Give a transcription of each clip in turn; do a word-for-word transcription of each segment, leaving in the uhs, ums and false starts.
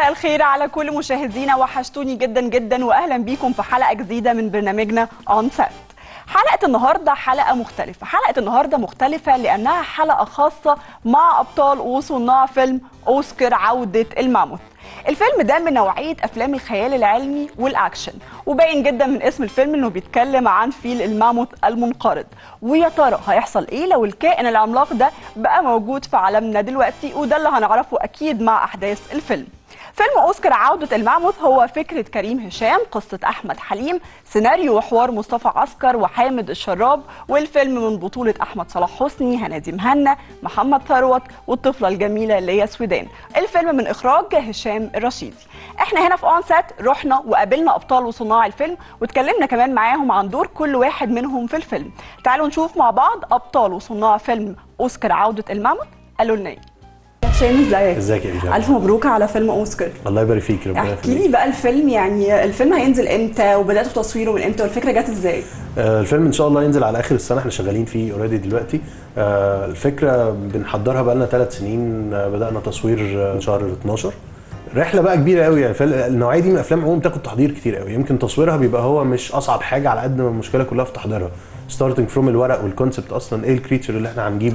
مساء الخير على كل مشاهدينا، وحشتوني جدا جدا واهلا بيكم في حلقه جديده من برنامجنا اون سيت. حلقه النهارده حلقه مختلفه، حلقه النهارده مختلفه لانها حلقه خاصه مع ابطال وصناع فيلم اوسكار عوده الماموث. الفيلم ده من نوعيه افلام الخيال العلمي والاكشن، وباين جدا من اسم الفيلم انه بيتكلم عن فيل الماموث المنقرض. ويا ترى هيحصل ايه لو الكائن العملاق ده بقى موجود في عالمنا دلوقتي؟ وده اللي هنعرفه اكيد مع احداث الفيلم. فيلم اوسكار عودة الماموث هو فكرة كريم هشام، قصة احمد حليم، سيناريو وحوار مصطفى عسكر وحامد الشراب، والفيلم من بطولة احمد صلاح حسني، هنادي مهنا، محمد ثروت، والطفلة الجميلة ليا سويدان. الفيلم من اخراج هشام الرشيدي. احنا هنا في اون سيت رحنا وقابلنا ابطال وصناع الفيلم واتكلمنا كمان معاهم عن دور كل واحد منهم في الفيلم. تعالوا نشوف مع بعض ابطال وصناع فيلم اوسكار عودة الماموث قالوا لنا ايه. هشام ازيك؟ ازيك يا إيجاب؟ الف مبروك على فيلم اوسكار. الله يبارك فيك. ربنا يخليك. احكي لي بقى الفيلم، يعني الفيلم هينزل امتى وبداتوا تصويره من امتى والفكره جت ازاي؟ آه الفيلم ان شاء الله ينزل على اخر السنه، احنا شغالين فيه اوريدي دلوقتي. آه الفكره بنحضرها بقى لنا ثلاث سنين، آه بدانا تصوير آه شهر اتناشر. رحله بقى كبيره قوي، يعني النوعيه دي من الافلام عموما بتاخد تحضير كتير قوي. يمكن تصويرها بيبقى هو مش اصعب حاجه على قد ما المشكله كلها في تحضيرها، ستارتنج فروم الورق والكونسبت، اصلا ايه الكريتشر اللي احنا هنجيبه،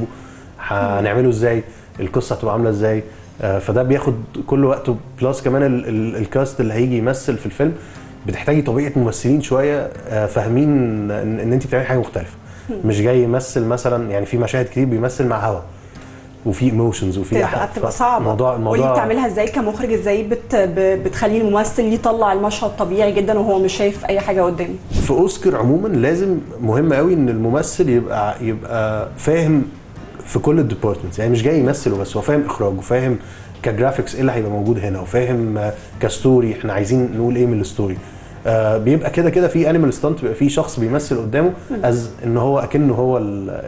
هنعمله ازاي، القصه هتبقى عامله ازاي. فده بياخد كل وقته، بلس كمان ال ال الكاست اللي هيجي يمثل في الفيلم بتحتاجي طبيعه ممثلين شويه فاهمين ان, إن انت بتعملي حاجه مختلفه، مش جاي يمثل مثلا. يعني في مشاهد كتير بيمثل مع هوا وفي ايموشنز وفي احداث، بتبقى صعبه. الموضوع الموضوع قولي بتعملها ازاي كمخرج؟ ازاي بت بتخلي الممثل يطلع المشهد طبيعي جدا وهو مش شايف اي حاجه قدامه؟ في اوسكار عموما لازم مهم قوي ان الممثل يبقى يبقى فاهم في كل الديبارتمنتس، يعني مش جاي يمثل وبس، هو فاهم اخراج وفاهم كجرافيكس ايه اللي هيبقى موجود هنا، وفاهم كستوري احنا عايزين نقول ايه من الستوري. آه بيبقى كده كده في انيمال ستانت، بيبقى في شخص بيمثل قدامه از ان هو اكنه هو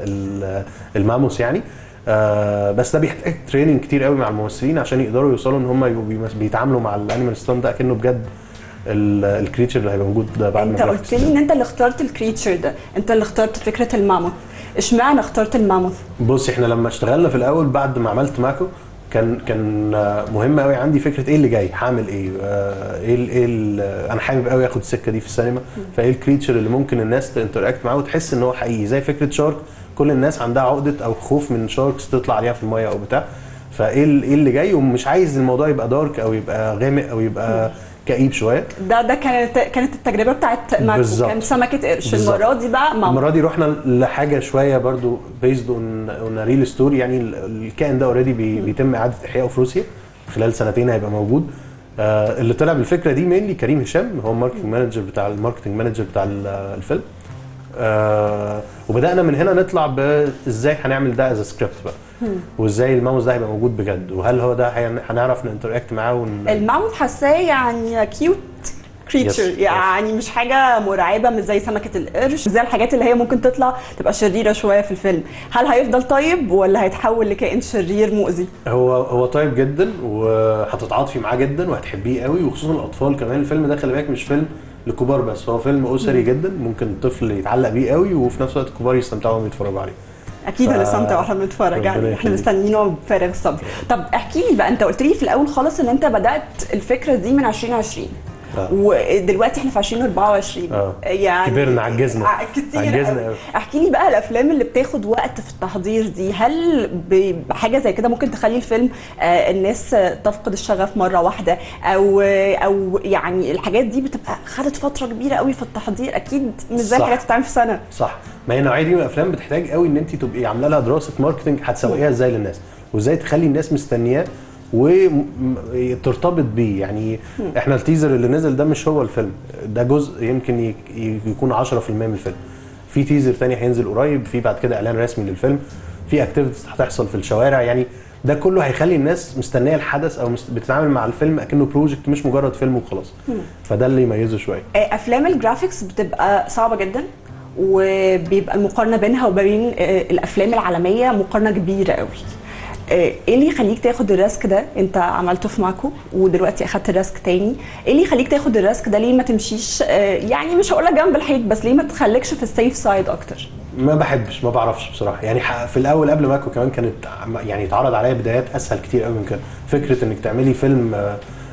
الماموث يعني. آه بس ده بيحتاج تريننج كتير قوي مع الممثلين عشان يقدروا يوصلوا ان هم يبقوا بيتعاملوا مع الانيمال ستانت ده اكنه بجد الكريتشر اللي هيبقى موجود بعد ما. انت قلت لي ان انت اللي اخترت الكريتشر ده، انت اللي اخترت فكره الماموث، اشمعنى اخترت الماموث؟ بص، احنا لما اشتغلنا في الاول بعد ما عملت ماكو كان كان مهم قوي عندي فكره ايه اللي جاي، هعمل ايه، ايه ال ايه ال انا حابب قوي اخد السكه دي في السينما. فايه الكريتشر اللي ممكن الناس تنتراكت معاه وتحس ان هو حقيقي، زي فكره شارك. كل الناس عندها عقده او خوف من شاركس تطلع عليها في الميه او بتاع. فايه ايه اللي جاي، ومش عايز الموضوع يبقى دارك او يبقى غامق او يبقى كئيب شويه. ده ده كانت كانت التجربه بتاعت ماكو، كانت سمكه قرش. المره دي بقى ماموث. المره دي رحنا لحاجه شويه برضو بيزد اون اون ريل ستوري. يعني الكائن ده اوريدي بي بيتم اعاده احيائه في روسيا، خلال سنتين هيبقى موجود. آه اللي طلع بالفكره دي مينلي كريم هشام، هو الماركتنج مانجر بتاع الماركتنج مانجر بتاع الفيلم. آه وبدانا من هنا نطلع بازاي هنعمل ده از سكريبت بقى، وازاي الماموث ده هيبقى موجود بجد، وهل هو ده هنعرف نانتراكت معاه ون... الماموث حاساه يعني كيوت كريتشر، يعني مش حاجه مرعبه، مش زي سمكه القرش، زي الحاجات اللي هي ممكن تطلع تبقى شريره شويه في الفيلم. هل هيفضل طيب ولا هيتحول لكائن شرير مؤذي؟ هو هو طيب جدا، وهتتعاطفي معاه جدا وهتحبيه قوي، وخصوصا الاطفال كمان. الفيلم ده خلي بالك مش فيلم لكبار بس، هو فيلم اسري جدا، ممكن الطفل يتعلق بيه قوي وفي نفس الوقت الكبار يستمتعوا وهم بيتفرجوا عليه. اكيد هنستمتع واحنا بنتفرج عليه، احنا مستنيينه بفارغ الصبر. طب احكي لي بقى، انت قلت لي في الاول خالص ان انت بدات الفكره دي من عشرين عشرين، آه. ودلوقتي احنا في عشرين اربعة وعشرين، آه. يعني كبرنا، عجزنا كتير عجزنا قوي. احكي لي بقى الافلام اللي بتاخد وقت في التحضير دي، هل بحاجه زي كده ممكن تخلي الفيلم آه الناس تفقد الشغف مره واحده، او او يعني الحاجات دي بتبقى خدت فتره كبيره قوي في التحضير، اكيد مش زي الحاجات اللي بتتعمل في سنه. صح، ما هي النوعيه دي من الافلام بتحتاج قوي ان انت تبقي عامله لها دراسه ماركتنج، هتسوقيها ازاي للناس وازاي تخلي الناس مستنياه وترتبط بيه. يعني احنا التيزر اللي نزل ده مش هو الفيلم ده، جزء يمكن يكون عشرة في المية من الفيلم. في تيزر تاني هينزل قريب، في بعد كده اعلان رسمي للفيلم، في اكتيفيتيز هتحصل في الشوارع. يعني ده كله هيخلي الناس مستنيه الحدث او بتتعامل مع الفيلم اكنه بروجكت مش مجرد فيلم وخلاص. فده اللي يميزه شويه. افلام الجرافيكس بتبقى صعبه جدا، وبيبقى المقارنه بينها وبين الافلام العالميه مقارنه كبيره قوي. ايه اللي يخليك تاخد الريسك ده؟ انت عملته في ماكو ودلوقتي اخدت الريسك تاني، ايه اللي يخليك تاخد الريسك ده؟ ليه ما تمشيش يعني مش هقول لك جنب الحيط، بس ليه ما تخليكش في السيف سايد اكتر؟ ما بحبش، ما بعرفش بصراحه. يعني في الاول قبل ماكو كمان كانت يعني اتعرض عليا بدايات اسهل كتير قوي من كده. فكره انك تعملي فيلم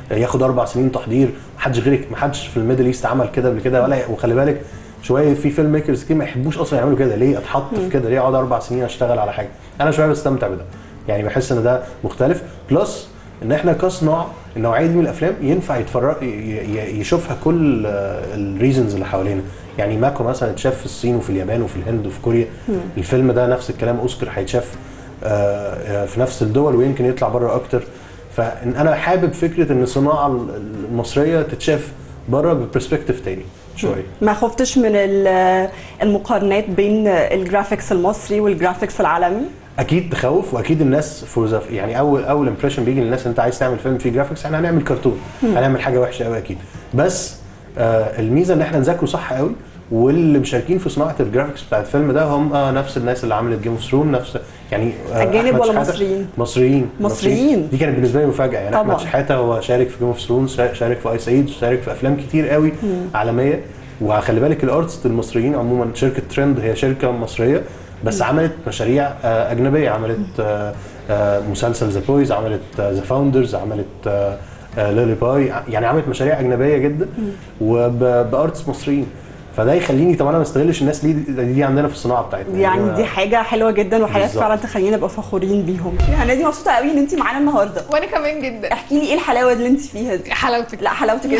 ياخد اربع سنين تحضير، محدش غيرك محدش في الميدل ايست عمل كده قبل كده ولا. وخلي بالك شويه في فيلم ميكرز كتير ما يحبوش اصلا يعملوا كده، ليه اتحط في كده؟ ليه اقعد اربع سنين اشتغل على حاجه؟ انا شويه بستمتع بده، يعني بحس ان ده مختلف. بلس ان احنا كصناع النوعيه دي من الافلام ينفع يتفرج يشوفها كل الريزنز اللي حوالينا. يعني ماكو مثلا اتشاف في الصين وفي اليابان وفي الهند وفي كوريا. م. الفيلم ده نفس الكلام، اوسكار هيتشاف في نفس الدول ويمكن يطلع بره اكتر. فانا حابب فكره ان الصناعه المصريه تتشاف بره ببرسبكتيف تاني شويه. ما خفتش من المقارنات بين الجرافيكس المصري والجرافيكس العالمي؟ اكيد تخوف، واكيد الناس فور يعني اول اول امبريشن بيجي للناس انت عايز تعمل فيلم فيه جرافيكس، احنا هنعمل كرتون، هنعمل حاجه وحشه قوي اكيد. بس آه الميزه ان احنا نذاكره صح قوي، واللي مشاركين في صناعه الجرافيكس بتاع الفيلم ده هم آه نفس الناس اللي عملت جيم اوف ثرون، نفس يعني آه اجانب ولا مصريين؟ مصريين مصريين. دي كانت بالنسبه لي مفاجاه. يعني احمد شحاته هو شارك في جيم اوف ثرون، شارك في ايس ايج، شارك في افلام كتير قوي مم. عالميه. وخلي بالك الارتست المصريين عموما، شركه ترند هي شركه مصريه بس عملت مشاريع اجنبيه، عملت مسلسل ذا بويز، عملت ذا فاوندرز، عملت ليلي باي، يعني عملت مشاريع اجنبيه جدا وبارتس مصريين. فده يخليني طبعا انا ما استغلش الناس دي, دي عندنا في الصناعه بتاعتنا. يعني دي حاجه حلوه جدا وحاجات فعلا تخلينا نبقى فخورين بيهم. يعني دي مبسوطه قوي ان انت معانا النهارده. وانا كمان جدا. احكي لي ايه الحلاوه اللي انت فيها دي؟ حلاوتك. لا حلاوتك انت.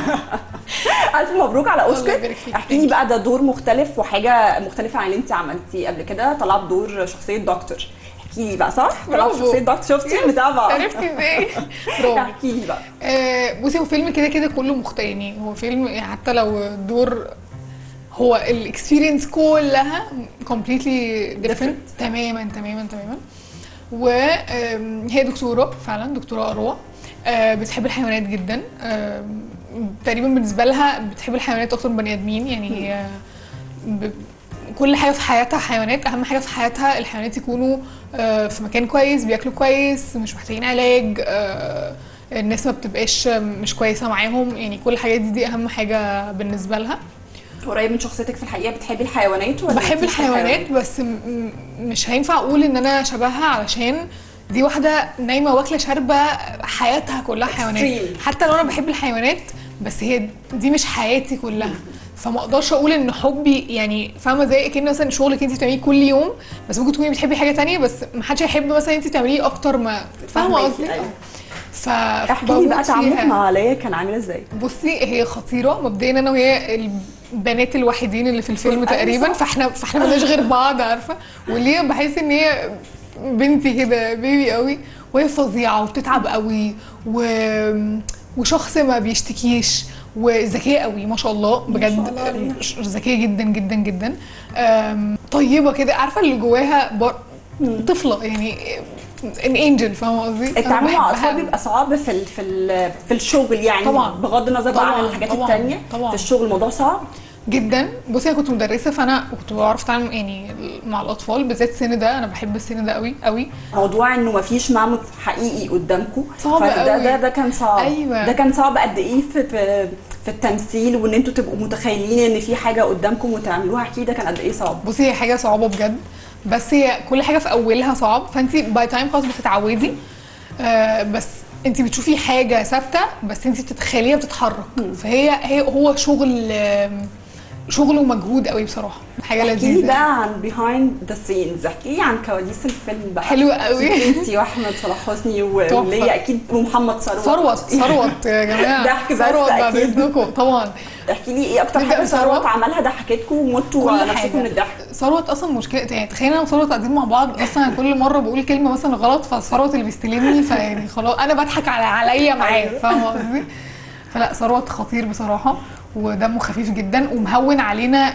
الف مبروك على اوسكار. احكي لي بقى، ده دور مختلف وحاجه مختلفه عن اللي انت عملتيه قبل كده، طلعت بدور شخصيه دكتور. احكي لي بقى. صح؟ طلعت شخصيه دكتور. شفتي متابعه؟ عرفتي ازاي؟ برافو. احكي لي بقى. آه بصي، هو فيلم كده كده كله مختلف، يعني هو فيلم حتى لو الدور هو الاكسبيرينس كلها كومبليتلي ديفرنت تماما تماما تماما. وهي دكتوره فعلا، دكتوره اروى، بتحب الحيوانات جدا. تقريبا بالنسبه لها بتحب الحيوانات اكتر من بني ادمين. يعني هي كل حاجه في حياتها حيوانات. اهم حاجه في حياتها الحيوانات يكونوا في مكان كويس، بياكلوا كويس، مش محتاجين علاج، الناس ما بتبقاش مش كويسه معاهم. يعني كل الحاجات دي دي اهم حاجه بالنسبه لها. قريب من شخصيتك في الحقيقه. بتحبي الحيوانات ولا؟ بحب الحيوانات بس مش هينفع اقول ان انا شبهها، علشان دي واحده نايمه واكله شاربه حياتها كلها حيوانات. حتى لو انا بحب الحيوانات بس هي دي مش حياتي كلها، فما اقدرش اقول ان حبي يعني فاهمه زي كأن مثلا شغلك انت بتعمليه كل يوم، بس ممكن تكوني بتحبي حاجه ثانيه بس ما حدش هيحب مثلا انت تعمليه اكتر ما فاهمه قصدي. ف احكي لي بقى تعاملك مع ليا كان عامل ازاي؟ بصي هي خطيره مبدئيا، انا وهي البنات الوحيدين اللي في الفيلم تقريبا، فاحنا فاحنا مالناش غير بعض عارفه. وليه بحس ان هي بنتي كده بيبي قوي، وهي فظيعه وبتتعب قوي و... وشخص ما بيشتكيش وذكيه قوي ما شاء الله بجد، ذكيه جدا جدا جدا، طيبه كده عارفه اللي جواها بر... طفله يعني ان انجل فاهمه قصدي. التعامل مع الاطفال بيبقى صعب في ال في ال في الشغل يعني طبعا، بغض النظر بقى عن الحاجات الثانيه في الشغل الموضوع صعب جدا. بصي انا كنت مدرسه فانا كنت بعرف اتعامل يعني مع الاطفال بالذات السن ده، انا بحب السن ده قوي قوي. موضوع انه ما فيش ماموث حقيقي قدامكم صعب قوي. ده, ده ده كان صعب. أيوة. ده كان صعب قد ايه في, في في التمثيل وان انتوا تبقوا متخيلين ان في حاجه قدامكم وتعملوها. احكي ده كان قد ايه صعب؟ بصي هي حاجه صعبه بجد، بس هي كل حاجه في اولها صعب، فانت باي تايم خلاص بتتعودي. آه بس انت بتشوفي حاجه ثابته بس انت بتتخيليها بتتحرك. فهي هي هو شغل شغل ومجهود قوي بصراحه، حاجه لذيذه. احكي لي بقى عن بيهايند ذا سينز، احكي لي عن كواليس الفيلم بقى. حلوه قوي. انت واحمد صلاح حسني وليا اكيد ومحمد ثروت. ثروت ثروت يا جماعه ضحك بس ثروت بعد اذنكم طبعا. احكي لي ايه اكتر حاجه ثروت عملها ضحكتكم ومتوا على نفسكم من الضحك؟ ثروت اصلا مشكله يعني تخيل انا وثروت قاعدين مع بعض اصلا كل مره بقول كلمه مثلا غلط فثروت اللي بيستلمني فيعني خلاص انا بضحك على عليا معاه فاهمه قصدي. فلا ثروت خطير بصراحه ودمه خفيف جدا ومهون علينا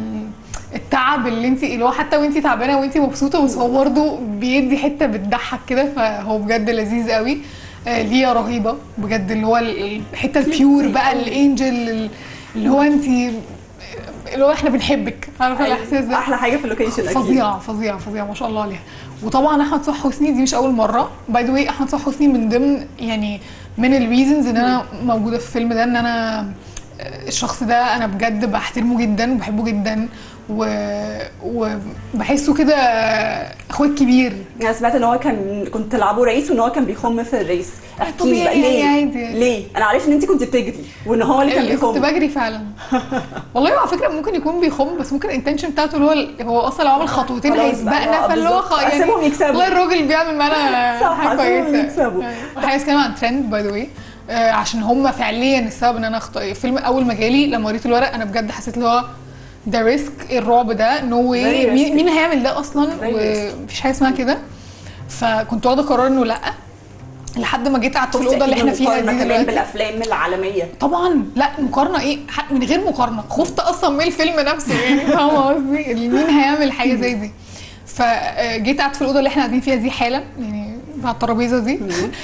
التعب اللي انت اللي هو حتى وانت تعبانه وانت مبسوطه بس هو برده بيدي حته بتضحك كده، فهو بجد لذيذ قوي. آه ليا رهيبه بجد اللي هو الحته البيور بقى الانجل اللي هو انت اللي هو احنا بنحبك عارفه الاحساس ده. احلى حاجه في اللوكيشن اكيد. فظيعه فظيعه فظيعه ما شاء الله عليها. وطبعا احمد صلاح حسني دي مش اول مره باي ذا واي. احمد صلاح حسني من ضمن يعني من الريزنز ان انا موجوده في الفيلم ده ان انا الشخص ده انا بجد بحترمه جدا وبحبه جدا و... وبحسه كده اخوات كبير. انا سمعت ان هو كان كنت تلعبوا رئيس وان هو كان بيخم في الريس. احكي لي بقى طبيعي ليه؟ عادي. ليه؟ انا عارف ان انت كنت بتجري وان هو اللي كان اللي بيخم. كنت بجري فعلا. والله على فكره ممكن يكون بيخم بس ممكن الانتنشن بتاعته اللي هو هو اصلا لو عمل خطوتين خلاص بقى، هيسبقنا آه، فاللي هو بالظبط. خ- يعني أسيبهم يكسبوا. والله الراجل بيعمل معانا صح، حاجه أسيبهم كويسه. يكسبوا. وحاجه اسمها عن ترند باي ذا واي عشان هم فعليا السبب ان انا اختار فيلم. اول ما جالي لما قريت الورق انا بجد حسيت اللي هو ده ريسك، الرعب ده نو واي، Very مين, risky. مين هيعمل ده اصلا؟ Very ومفيش حاجه اسمها كده. فكنت واخده قرار انه لا، لحد ما جيت قعدت في الاوضه اللي احنا فيها دي كمان دلوقتي. بالافلام العالميه طبعا لا مقارنه ايه، ح- من غير مقارنه خفت اصلا من الفيلم نفسه يعني فاهمه قصدي؟ مين هيعمل حاجه زي دي؟ فجيت قعدت في الاوضه اللي احنا قاعدين فيها دي حالا يعني على الترابيزه دي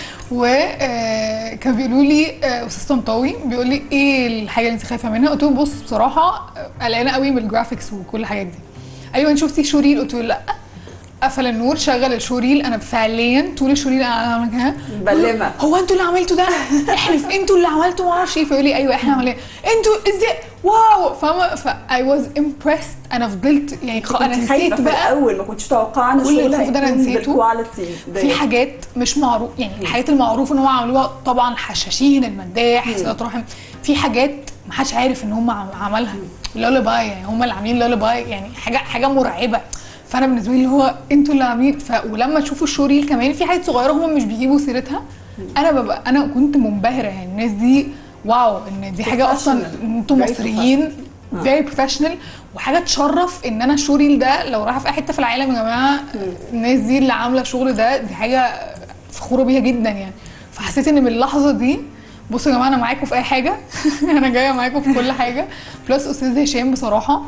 وكان بيقولوا لي آه، استاذ طنطاوي بيقول لي ايه الحاجه اللي انت خايفه منها؟ قلت له بص بصراحه آه، قلقانه قوي من الجرافيكس وكل الحاجات دي. ايوه انت شفتي شوريل؟ قلت له لا. قفل النور شغل الشوريل، انا فعليا طول الشوريل انا عامله كده مبلمه. هو انتوا اللي عملتوا ده؟ احلف انتوا اللي عملتوا ما اعرفش ايه. فيقول لي ايوه احنا عملنا انتوا ازاي واو فاهمه. ف I was impressed. انا فضلت يعني خ... انا كنت خايفه نسيت في بقى الاول، ما كنتش متوقعه ان كل الشغل الخوف ده أنا هيكون نسيته. بالكواليتي ده. في حاجات مش معروف يعني الحاجات المعروفه ان هم عملوها طبعا حشاشين المداح صلاه رحم. في حاجات ما حدش عارف ان هم عم- عملها لولاباي يعني هم اللي عاملين لولاباي يعني حاجه حاجه مرعبه. فانا بالنسبه لي اللي هو انتوا اللي عاملين ف... ولما تشوفوا الشوريل كمان في حاجات صغيره هم مش بيجيبوا سيرتها. انا ببقى انا كنت منبهره يعني الناس دي واو ان دي حاجه اصلا انتوا Very مصريين فيري بروفيشنال وحاجه تشرف ان انا الشوريل ده لو رايحه في اي حته في العالم يا جماعه الناس دي اللي عامله الشغل ده دي حاجه فخوره بيها جدا يعني. فحسيت ان من اللحظه دي بصوا يا جماعه انا معاكم في اي حاجه انا جايه معاكم في كل حاجه. بلس استاذ هشام بصراحه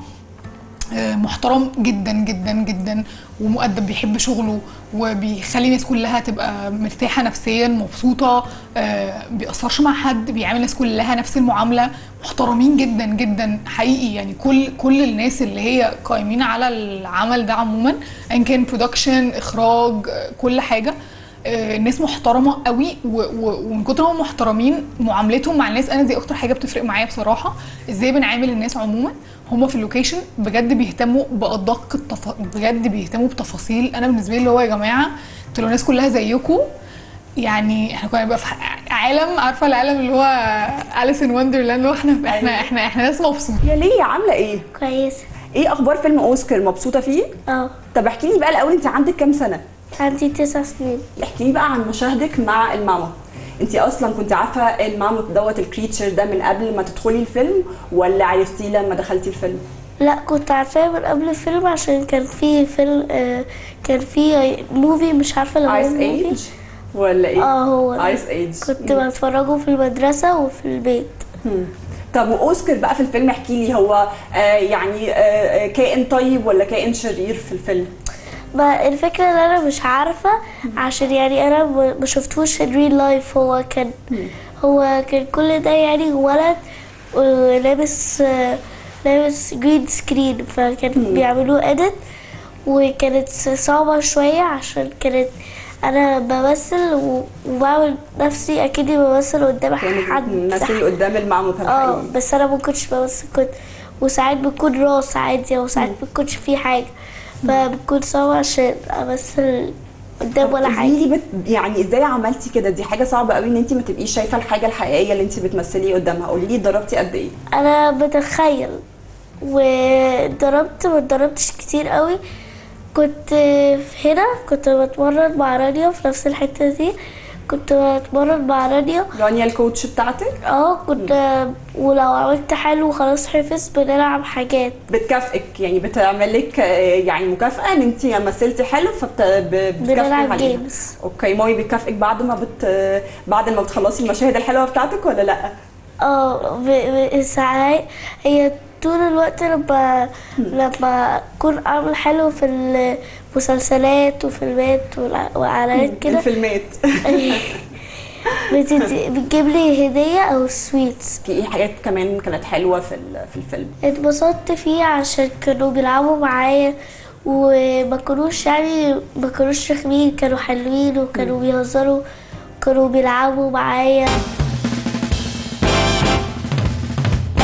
محترم جدا جدا جدا ومؤدب بيحب شغله وبيخلي الناس كلها تبقى مرتاحه نفسيا مبسوطه بيأثرش مع حد بيعامل الناس كلها نفس المعامله محترمين جدا جدا حقيقي يعني. كل كل الناس اللي هي قائمين على العمل ده عموما ان كان برودكشن اخراج كل حاجه الناس محترمه قوي ومن كتر ما هم محترمين معاملتهم مع الناس انا دي اكتر حاجه بتفرق معايا بصراحه. ازاي بنعامل الناس عموما هم في اللوكيشن بجد بيهتموا بادق التف... بجد بيهتموا بتفاصيل. انا بالنسبه لي اللي هو يا جماعه انتوا لو الناس كلها زيكم يعني احنا كنا نبقى في عالم عارفه العالم اللي هو أليس إن وندرلاند واحنا احنا احنا احنا ناس مبسوطين. يا ليه عامله ايه؟ كويسه. ايه اخبار فيلم اوسكار؟ مبسوطه فيه؟ اه طب احكي لي بقى الاول انت عندك كام سنه؟ عندي تسع سنين. احكي لي بقى عن مشاهدك مع الماموث. انت اصلا كنت عارفه الماموث دوت الكريتشر ده من قبل ما تدخلي الفيلم ولا عرفتيه لما دخلتي الفيلم؟ لا كنت عارفاه من قبل الفيلم عشان كان في فيلم آه كان في موفي مش عارفه لو ايس ايج ولا ايه؟ اه هو ايس ايج كنت بتفرجه في المدرسه وفي البيت. مم. طب واوسكار بقى في الفيلم احكي لي هو آه يعني آه كائن طيب ولا كائن شرير في الفيلم؟ بقى الفكره ان انا مش عارفه عشان يعني انا ما شفتوش ان ريل لايف. هو كان هو كان كل ده يعني ولد ولابس لابس جرين سكرين فكان بيعملوه اديت وكانت صعبه شويه عشان كانت انا بمثل وبعمل نفسي اكني بمثل قدام حد مثلي قدام الماموث اه الحقيقي. بس انا ما كنتش بمثل كنت وساعات بتكون راس عادي وساعات ما بتكونش في حاجه فبتكون صعبه عشان امثل قدام ولا حاجه. قولي لي بت... يعني ازاي عملتي كده؟ دي حاجه صعبه قوي ان انت ما تبقيش شايفه الحاجه الحقيقيه اللي انت بتمثلي قدامها. قولي لي اتدربتي قد ايه؟ انا بتخيل واتدربت ما اتدربتش كتير قوي. كنت هنا كنت بتمرن مع رانيا في نفس الحته دي كنت بتمرن مع رانيا. رانيا الكوتش بتاعتك؟ اه كنت ولو عملت حلو خلاص حفظ بنلعب حاجات بتكافئك يعني بتعمل لك يعني مكافاه ان انت مثلتي حلو فبتكافئك بنلعب جيمز. اوكي ماي بتكافئك بعد ما بت بعد ما بتخلصي المشاهد الحلوه بتاعتك ولا لا؟ اه ساعات هي طول الوقت لما لما اكون اعمل حلو في المسلسلات وفيلمات واعلانات كده الفيلمات بتجيب لي هديه او سويتس. ايه حاجات كمان كانت حلوه في في الفيلم؟ اتبسطت فيه عشان كانوا بيلعبوا معايا وما كانوش يعني ما كانوش رخمين كانوا حلوين وكانوا بيهزروا كانوا بيلعبوا معايا.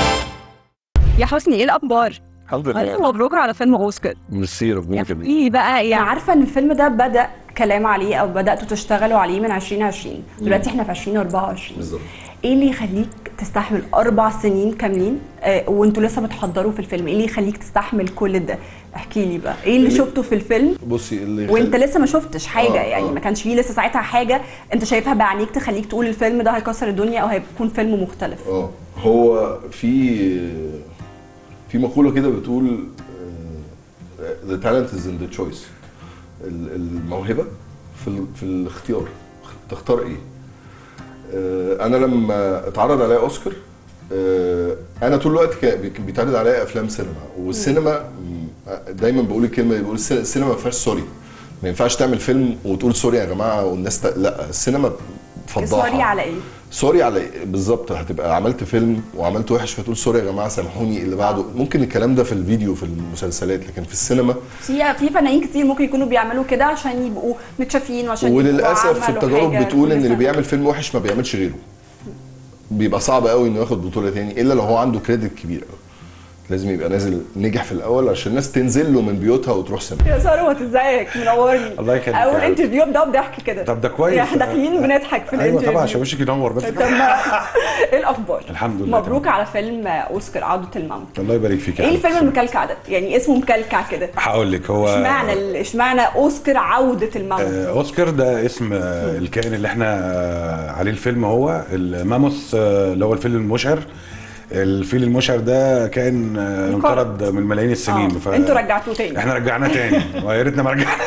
يا حسني ايه الاخبار؟ الحمد لله. مبروك على فيلم اوسكار. ميرسي ربنا يخليك. ايه بقى يعني عارفه ان الفيلم ده بدا كلام عليه او بداتوا تشتغلوا عليه من عشرين عشرين، دلوقتي احنا في عشرين أربعة وعشرين بالظبط. ايه اللي يخليك تستحمل اربع سنين كاملين آه وانتوا لسه بتحضروا في الفيلم؟ ايه اللي يخليك تستحمل كل ده؟ احكي لي بقى ايه اللي, اللي شفته في الفيلم. بصي اللي وانت لسه ما شفتش حاجه آه يعني آه. ما كانش فيه لسه ساعتها حاجه انت شايفها بعينيك تخليك تقول الفيلم ده هيكسر الدنيا او هيكون فيلم مختلف. اه هو في في مقوله كده بتقول uh, the talent is in the choice. الموهبه في في الاختيار، تختار ايه. uh, انا لما اتعرض عليا اوسكار uh, انا طول الوقت بيتعرض عليا افلام سينما، والسينما دايما بقول الكلمه دي، بقول السينما ما فيهاش سوري. ما ينفعش تعمل فيلم وتقول سوري يا جماعه والناس ت... لا السينما فضاحه. سوري على ايه؟ سوري على ايه بالظبط. هتبقى عملت فيلم وعملت وحش فتقول سوري يا جماعه سامحوني اللي بعده. ممكن الكلام ده في الفيديو في المسلسلات، لكن في السينما في في فنانين كتير ممكن يكونوا بيعملوا كده عشان يبقوا متشافين وعشان وللاسف في التجارب بتقول ان اللي بيعمل فيلم وحش ما بيعملش غيره. بيبقى صعب قوي انه ياخد بطوله تاني الا لو هو عنده كريدت كبير قوي. لازم يبقى نازل نجح في الاول عشان الناس تنزل له من بيوتها وتروح سينما. يا ثروت ازيك؟ منورني. الله يخليك. اول انترفيو ده بضحك كده. طب ده كويس. احنا داخلين بنضحك في الانترفيو. ايوه طبعا عشان وشك ينور بس. طب ايه الاخبار؟ الحمد لله. مبروك على فيلم اوسكار عودة الماموث. الله يبارك فيك. ايه الفيلم المكلكع ده؟ يعني اسمه مكلكع كده. هقول لك هو اشمعنى اشمعنى اوسكار عودة الماموث؟ آه اوسكار ده اسم آه الكائن اللي احنا آه عليه الفيلم، هو الماموث آه اللي هو الفيل المشعر. الفيل المشعر ده كان انقرض من ملايين السنين. آه. ف... انتوا رجعتوه تاني. احنا رجعناه تاني ويا ريتنا ما رجعنا.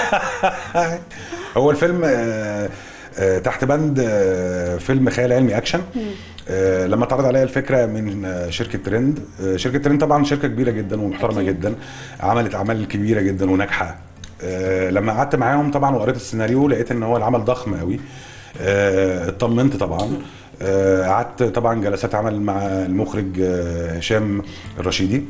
هو الفيلم آه آه تحت بند آه فيلم خيال علمي اكشن. آه لما اتعرض عليا الفكره من آه شركه ترند. آه شركه ترند طبعا شركه كبيره جدا ومحترمه جدا، عملت اعمال كبيره جدا وناجحه. آه لما قعدت معاهم طبعا وقريت السيناريو لقيت ان هو العمل ضخم قوي. آه اطمنت طبعا. قعدت آه طبعا جلسات عمل مع المخرج آه هشام الرشيدي.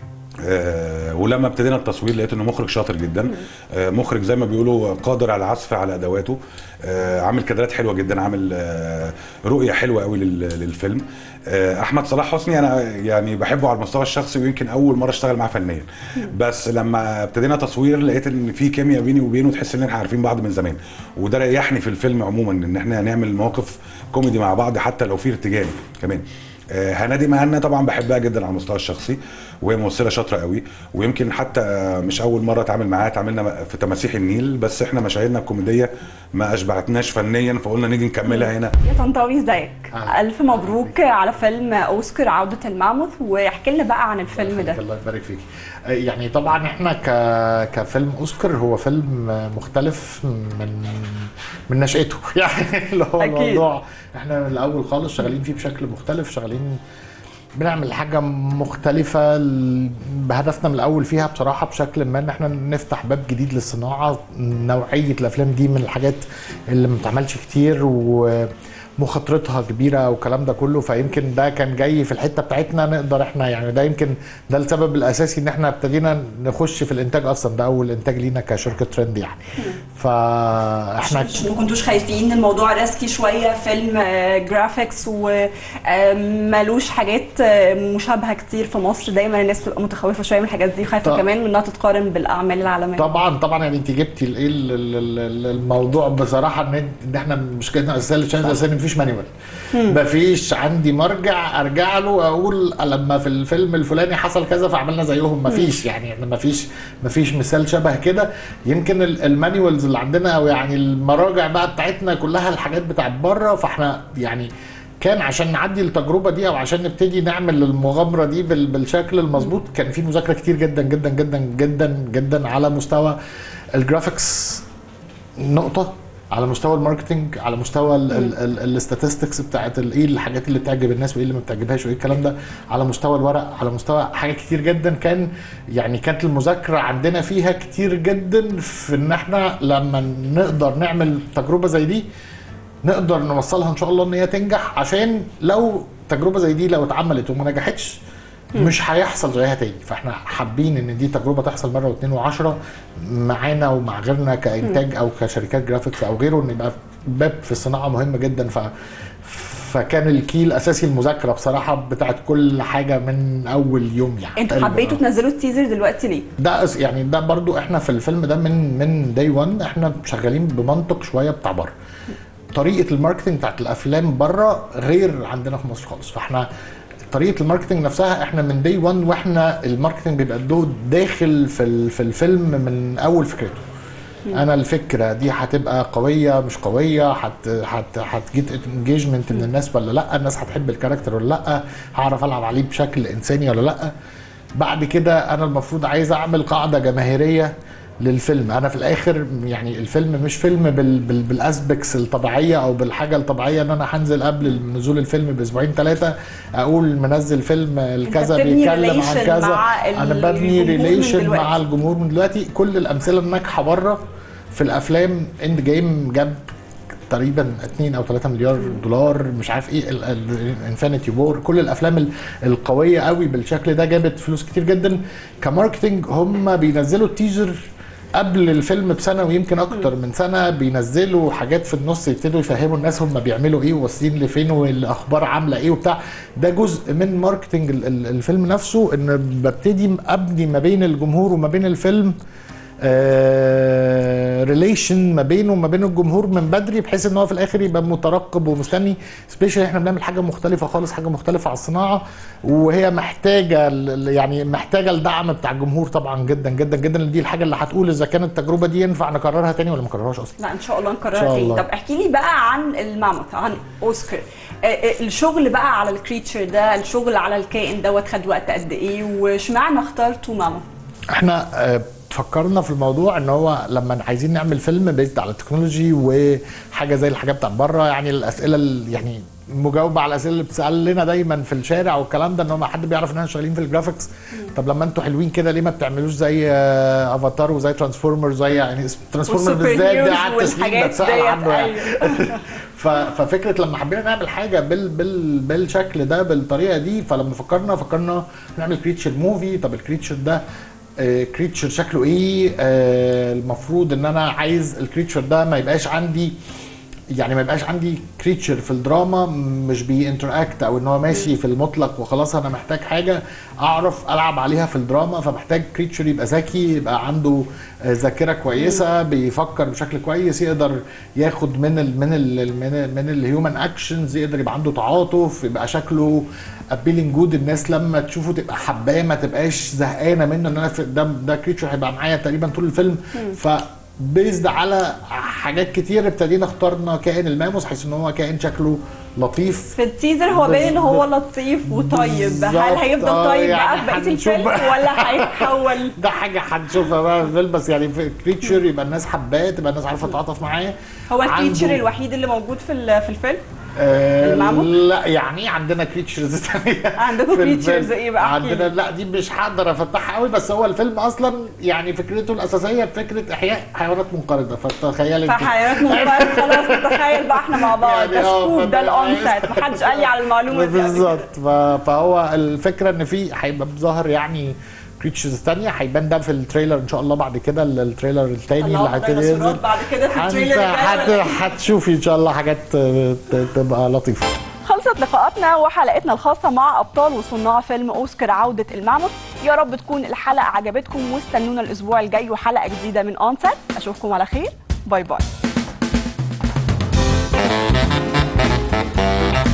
آه ولما ابتدينا التصوير لقيت انه مخرج شاطر جدا. آه مخرج زي ما بيقولوا قادر على العزف على ادواته. آه عامل كادرات حلوه جدا، عامل آه رؤيه حلوه قوي للفيلم. آه احمد صلاح حسني انا يعني بحبه على المستوى الشخصي ويمكن اول مره اشتغل معاه فنيا، بس لما ابتدينا تصوير لقيت ان في كيمياء بيني وبينه تحس ان احنا عارفين بعض من زمان، وده ريحني في الفيلم عموما ان احنا نعمل مواقف كوميدي مع بعض حتى لو في ارتجال كمان. آه هنادي مهنا طبعا بحبها جدا على المستوى الشخصي وهي ممثله شاطره قوي، ويمكن حتى مش اول مره اتعامل معاها، اتعاملنا في تماسيح النيل بس احنا مشاهدنا الكوميديه ما اشبعتناش فنيا فقلنا نيجي نكملها هنا. يا طنطاوي ازيك؟ الف مبروك على فيلم اوسكار عوده الماموث، واحكي لنا بقى عن الفيلم ده. الله يبارك فيك. يعني طبعا احنا ك... كفيلم اوسكار هو فيلم مختلف من من نشأته يعني اللي هو أكيد. الموضوع احنا الاول خالص شغالين فيه بشكل مختلف، شغالين بنعمل حاجه مختلفه بهدفنا من الاول فيها بصراحه بشكل ما ان احنا نفتح باب جديد للصناعه. نوعيه الافلام دي من الحاجات اللي ما بتعملش كتير ومخاطرتها كبيره والكلام ده كله، فيمكن ده كان جاي في الحته بتاعتنا نقدر احنا يعني ده يمكن ده السبب الاساسي ان احنا ابتدينا نخش في الانتاج اصلا. ده اول انتاج لينا كشركه ترند يعني. فاحنا ما كنتوش خايفين الموضوع ريسكي شويه، فيلم جرافيكس ومالوش حاجات مشابهه كتير في مصر؟ دايما الناس بتبقى متخوفه شويه من الحاجات دي، خايفه كمان من انها تتقارن بالاعمال العالميه. طبعا طبعا يعني انت جبتي الايه الموضوع بصراحه ان احنا مشكلتنا الاساسيه مفيش مانيوال، مفيش عندي مرجع ارجع له اقول لما في الفيلم الفلاني حصل كذا فعملنا زيهم، مفيش يعني احنا مفيش مفيش مثال شبه كده. يمكن المانيوالز اللي عندنا او يعني المراجع بقى بتاعتنا كلها الحاجات بتاعت بره، فاحنا يعني كان عشان نعدي التجربه دي او عشان نبتدي نعمل المغامره دي بالشكل المظبوط كان في مذاكره كتير جدا جدا جدا جدا جدا على مستوى الجرافيكس نقطه، على مستوى الماركتنج، على مستوى الاستاتستكس بتاعت ايه الحاجات اللي بتعجب الناس وايه اللي ما بتعجبهاش وايه الكلام ده، على مستوى الورق، على مستوى حاجات كتير جدا. كان يعني كانت المذاكره عندنا فيها كتير جدا في ان احنا لما نقدر نعمل تجربه زي دي نقدر نوصلها ان شاء الله ان هي تنجح، عشان لو تجربه زي دي لو اتعملت وما نجحتش مش هيحصل زيها تاني. فاحنا حابين ان دي تجربه تحصل مره واثنين وعشرة معانا ومع غيرنا كانتاج او كشركات جرافيكس او غيره، ان يبقى باب في الصناعه مهم جدا. ف فكان الكي الاساسي المذاكره بصراحه بتاعت كل حاجه من اول يوم يعني. انتوا حبيتوا تنزلوا التيزر دلوقتي ليه؟ ده يعني ده برضو احنا في الفيلم ده من من داي واحد احنا شغالين بمنطق شويه بتاع بره. طريقه الماركتنج بتاعت الافلام بره غير عندنا في مصر خالص، فاحنا طريقه الماركتنج نفسها احنا من داي واحد واحنا الماركتنج بيبقى داخل في في الفيلم من اول فكرته. انا الفكره دي هتبقى قويه مش قويه، هت هت هتجيت انجيجمنت من الناس ولا لا، الناس هتحب الكاركتر ولا لا، هعرف العب عليه بشكل انساني ولا لا. بعد كده انا المفروض عايز اعمل قاعده جماهيريه للفيلم. انا في الاخر يعني الفيلم مش فيلم بال بال بالاسبكس الطبيعيه او بالحاجه الطبيعيه ان انا هنزل قبل نزول الفيلم باسبوعين ثلاثه اقول منزل فيلم الكذا بيتكلم عن كذا. انا ببني ريليشن مع الجمهور من دلوقتي. كل الامثله الناجحه بره في الافلام، اند جيم جاب تقريبا اتنين او تلاتة مليار دولار، مش عارف ايه، انفينيتي وور، كل الافلام القويه قوي بالشكل ده جابت فلوس كتير جدا. كماركتنج هم بينزلوا التيزر قبل الفيلم بسنه ويمكن اكتر من سنه، بينزلوا حاجات في النص يبتدوا يفهموا الناس هم بيعملوا ايه وواصلين لفين والاخبار عامله ايه وبتاع. ده جزء من ماركتنج الفيلم نفسه، ان ببتدي ابني ما بين الجمهور وما بين الفيلم ريليشن ما بينه وما بين الجمهور من بدري، بحيث ان هو في الاخر يبقى مترقب ومستني. سبيشال احنا بنعمل حاجه مختلفه خالص، حاجه مختلفه على الصناعه، وهي محتاجه يعني محتاجه الدعم بتاع الجمهور طبعا جدا جدا جدا. دي الحاجه اللي هتقول اذا كانت التجربه دي ينفع نكررها تاني ولا ما نكررهاش اصلا. لا ان شاء الله نكررها تاني. طب احكي لي بقى عن الماموث، عن اوسكار. الشغل بقى على الكريتشر ده، الشغل على الكائن دوت خد وقت قد ايه، واشمعنى اخترتوا ماموث؟ احنا فكرنا في الموضوع ان هو لما عايزين نعمل فيلم بيزد على التكنولوجي وحاجه زي الحاجات بتاعت بره، يعني الاسئله يعني مجاوبه على الاسئله اللي بتسال لنا دايما في الشارع والكلام ده، ان ما حد بيعرف ان احنا شغالين في الجرافيكس. طب لما انتوا حلوين كده ليه ما بتعملوش زي افاتار وزي ترانسفورمر، زي يعني ترانسفورمر بالذات ده قعدت سنين بتسال عنه يعني. ففكره لما حبينا نعمل حاجه بال بال بالشكل ده بالطريقه دي، فلما فكرنا فكرنا نعمل كريتشر موفي. طب الكريتشر ده كريتشر شكله ايه؟ آه المفروض ان انا عايز الكريتشر ده ما يبقاش عندي، يعني ما يبقاش عندي كريتشر في الدراما مش بينتراكت او ان هو ماشي في المطلق وخلاص. انا محتاج حاجه اعرف العب عليها في الدراما، فمحتاج كريتشر يبقى ذكي، يبقى عنده ذاكره كويسه، بيفكر بشكل كويس، يقدر ياخد من ال من ال من, من الهيومن اكشنز، يقدر يبقى عنده تعاطف، يبقى شكله ابيلينج جود، الناس لما تشوفه تبقى حباه ما تبقاش زهقانه منه، ان انا ده ده كريتشر هيبقى معايا تقريبا طول الفيلم. ف بيزد على حاجات كتير ابتدينا اخترنا كائن الماموث، حيث ان هو كائن شكله لطيف. في التيزر هو باين ان هو لطيف وطيب، هل هيفضل طيب بقى في بقيه الفيلم ولا هيتحول؟ ده حاجه هنشوفها بقى في الفيلم، بس يعني في كريتشر يبقى الناس حباه، تبقى الناس عارفه تتعاطف معاه. هو الكريتشر الوحيد اللي موجود في في الفيلم؟ آه لا يعني عندنا كريتشرز ثانيه. عندكم كريتشرز ايه بقى؟ عندنا لا دي مش هقدر افتحها قوي، بس هو الفيلم اصلا يعني فكرته الاساسيه فكره احياء حيوانات منقرضه، فتخيل انت حيوانات منقرضه. خلاص نتخيل بقى احنا مع بعض. ده سكوب، ده الاونسيت، محدش قال لي على المعلومه دي بالظبط. فهو الفكره ان في هيبقى ظاهر يعني كريتشرز ثانيه، هيبان ده في التريلر ان شاء الله بعد كده، التريلر الثاني اللي هتنزل بعد كده في التريلر هتشوفي ان شاء الله حاجات تبقى لطيفه. خلصت لقاءاتنا وحلقتنا الخاصة مع أبطال وصناع فيلم أوسكار عودة الماموث. يا رب تكون الحلقة عجبتكم، واستنونا الأسبوع الجاي وحلقة جديدة من أون سيت. أشوفكم على خير، باي باي.